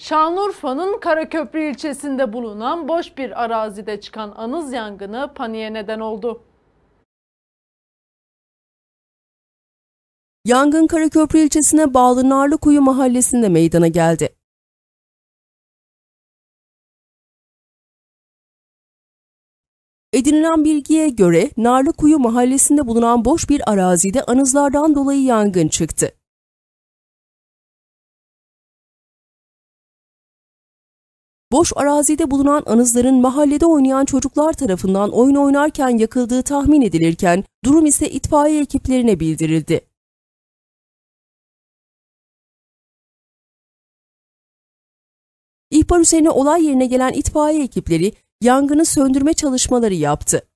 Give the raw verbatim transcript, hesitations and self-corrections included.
Şanlıurfa'nın Karaköprü ilçesinde bulunan boş bir arazide çıkan anız yangını paniğe neden oldu. Yangın Karaköprü ilçesine bağlı Narlıkuyu mahallesinde meydana geldi. Edinilen bilgiye göre Narlıkuyu mahallesinde bulunan boş bir arazide anızlardan dolayı yangın çıktı. Boş arazide bulunan anızların mahallede oynayan çocuklar tarafından oyun oynarken yakıldığı tahmin edilirken durum ise itfaiye ekiplerine bildirildi. İhbar üzerine olay yerine gelen itfaiye ekipleri yangını söndürme çalışmaları yaptı.